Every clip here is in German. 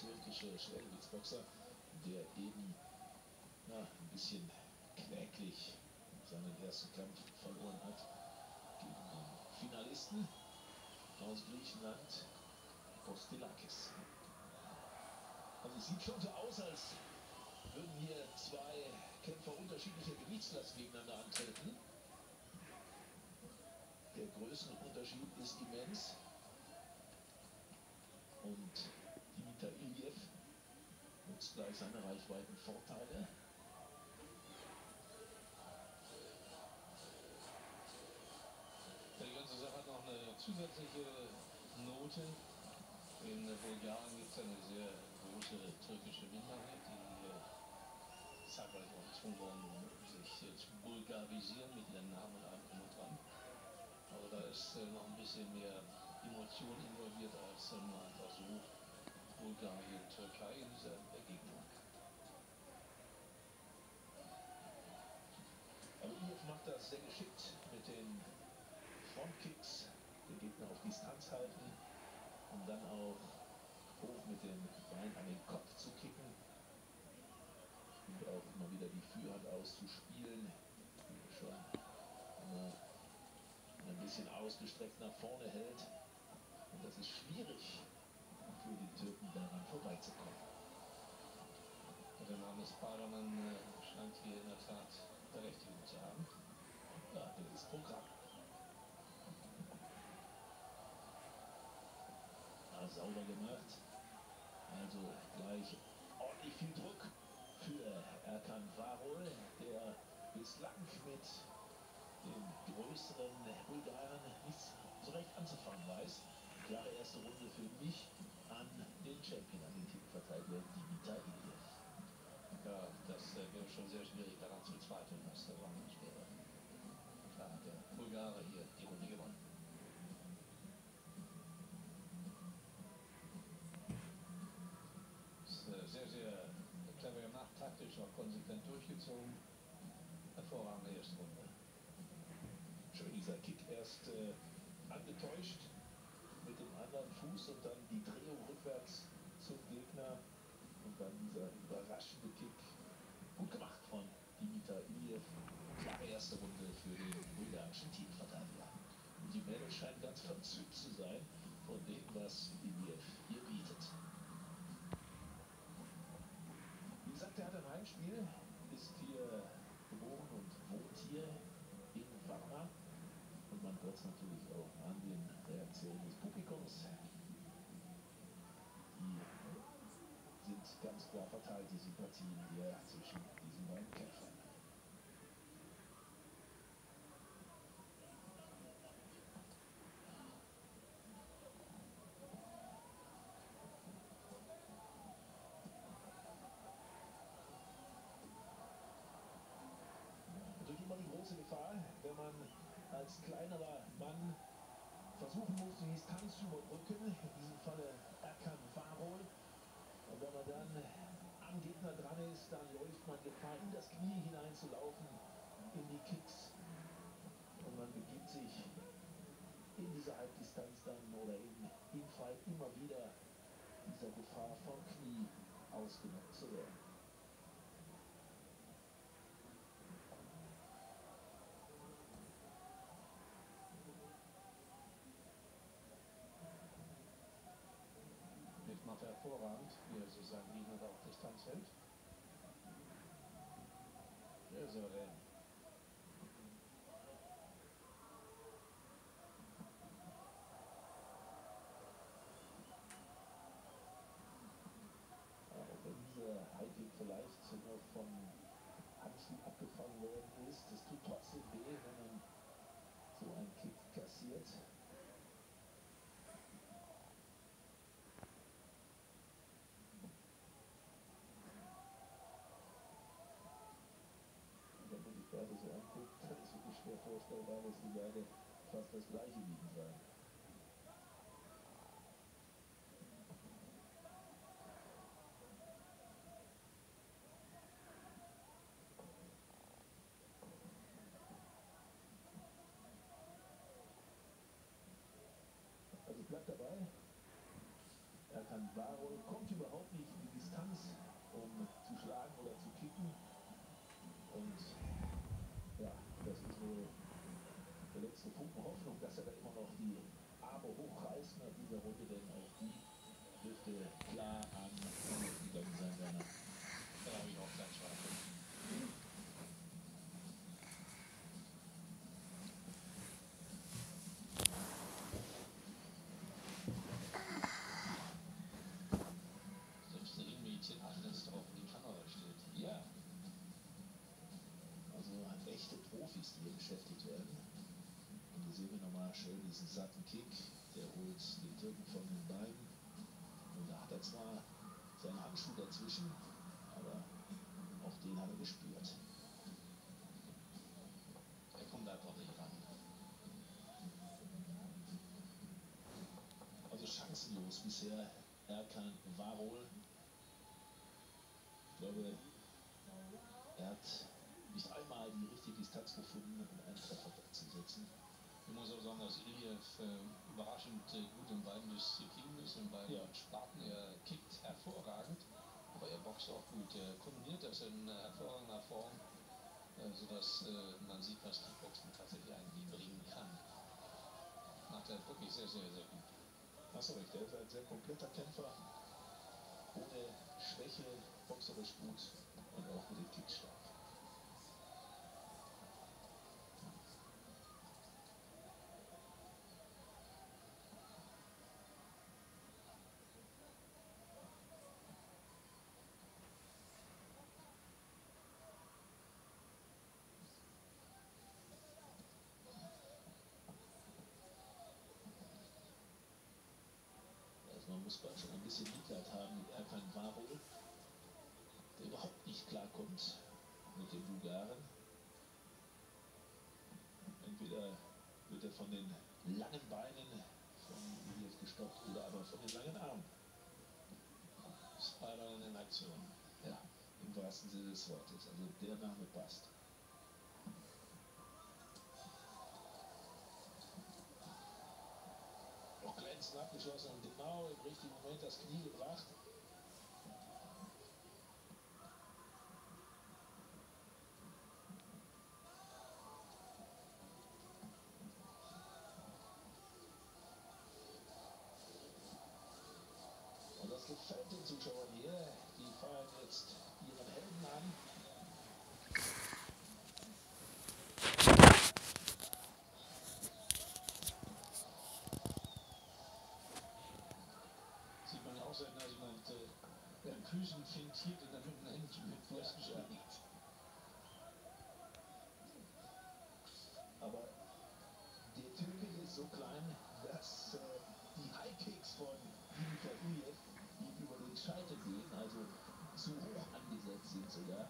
türkische Schwergewichtsboxer, der eben ein bisschen kläglich seinen ersten Kampf verloren hat gegen den Finalisten aus Griechenland, Kostilakis. Also es sieht schon so aus, als würden hier zwei Kämpfer unterschiedlicher Gewichtsklassen gegeneinander antreten. Der Größenunterschied ist immens. Und Dimitar Iliev nutzt gleich seine Reichweitenvorteile. Die ganze Sache hat noch eine zusätzliche Note. In Bulgarien gibt es eine sehr große türkische Minderheit, die zeitweilig auch gezwungen worden, sich zu bulgarisieren mit ihren Namen und allem drum und dran. Aber da ist noch ein bisschen mehr Emotion involviert als einfach so Bulgarien, Türkei in dieser Begegnung. Aber Iliev macht das sehr geschickt mit den Frontkicks, den Gegner auf Distanz halten, um dann auch hoch mit dem Bein an den Kopf zu kicken und auch immer wieder die Führhand auszuspielen, die schon immer ein bisschen ausgestreckt nach vorne hält. Und das ist schwierig für die Türken, daran vorbeizukommen. Der Name Spider-Man scheint hier in der Tat Berechtigung zu haben. Ja, das ist Programm. Sauber gemacht. Also gleich ordentlich viel Druck für Erkan Varol, der bislang mit den größeren Bulgaren nichts so recht anzufangen weiß. Klare erste Runde für mich an den Champion, an den Titelverteidiger Dimitar Iliev. Ja, das wäre schon sehr schwierig daran zu zweifeln, dass der Mann nicht wäre. Klar hat der Bulgare hier die Runde gewonnen. Sehr, sehr clever gemacht, taktisch auch konsequent durchgezogen. Hervorragende erste Runde. Schön dieser Kick erst angetäuscht mit dem anderen Fuß und dann die Drehung rückwärts zum Gegner und dann dieser überraschende Kick. Gut gemacht von Dimitar Iliev. Klare erste Runde für den bulgarischen Titelverteidiger. Und die Mädels scheinen ganz verzückt zu sein von dem, was Iliev hier bietet. Wie gesagt, er hat ein Heimspiel, ist hier geboren und wohnt hier in Varna. Und man hört es natürlich auch an den Reaktionen des Publikums. Die sind ganz klar verteilt, die Sympathien hier zwischen diesen beiden Kämpfern. Natürlich immer die große Gefahr, wenn man als kleinerer Mann versuchen muss, die Distanz zu überbrücken, in diesem Falle Erkan Varol. Und wenn man dann am Gegner dran ist, dann läuft man Gefahr, in das Knie hineinzulaufen, in die Kicks. Und man begibt sich in dieser Halbdistanz dann oder im Fall immer wieder dieser Gefahr vom Knie ausgenockt zu werden. Macht er hervorragend, wie er sich seinen Gegner da auf Distanz hält. Sehr souverän. Auch wenn dieser Highkick vielleicht noch vom Handschuh abgefangen worden ist, es tut trotzdem weh, wenn man so einen Kick kassiert. Beide so anguckt, kann es wirklich schwer vorstellbar, dass die beide fast das gleiche liegen sein. Also bleibt dabei. Erkan Varol kommt überhaupt nicht der Runde, denn auch die dürfte klar an gegangen sein, Werner. Da habe ich auch keinen Zweifel. Selbst ein Mädchen alles auf die Kamera steht. Ja. Also echte Profis, die hier beschäftigt werden. Und hier sehen wir nochmal schön diesen satten Kick. Der holt den Türken von den Beinen. Und da hat er zwar seinen Handschuh dazwischen, aber auch den hat er gespürt. Er kommt einfach nicht ran. Also chancenlos bisher Erkan Varol. Ich glaube, er hat nicht einmal die richtige Distanz gefunden, um einen Treffer zu setzen. Ich muss auch sagen, dass Iliev überraschend gut in beiden Disziplinen ist, in beiden Sparten. Er kickt hervorragend, aber er boxt auch gut. Er kombiniert das in hervorragender Form, sodass man sieht, was Kickboxen tatsächlich eigentlich bringen kann. Macht er wirklich sehr, sehr, sehr gut. Hast du recht, er ist ein sehr kompletter Kämpfer, ohne Schwäche, boxerisch gut und auch mit dem Kick stark. Man muss bald schon ein bisschen Mitleid haben mit Erkan Varol, der überhaupt nicht klarkommt mit den Bulgaren. Entweder wird er von den langen Beinen von Iliev gestoppt oder aber von den langen Armen. Spiral in Aktion. Ja, im wahrsten Sinne des Wortes. Also der Name passt. Noch glänzend abgeschossen und genau im richtigen Moment das Knie gebracht. Und das gefällt den Zuschauern hier. Die feiern jetzt ihren Helden an. Sieht man ja auch selten, als jemand mit Füßen fintiert und dann mit den Händen mit Fäusten schlägt. Aber der Türke ist so klein, dass die High-Kicks von Dimitar Iliev, die über den Scheitel gehen, also zu hoch angesetzt sind sogar.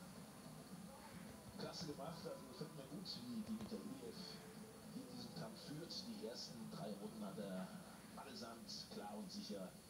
Klasse gemacht, also gefällt mir gut, wie Dimitar Iliev hier in diesem Kampf führt. Die ersten 3 Runden hat er allesamt klar und sicher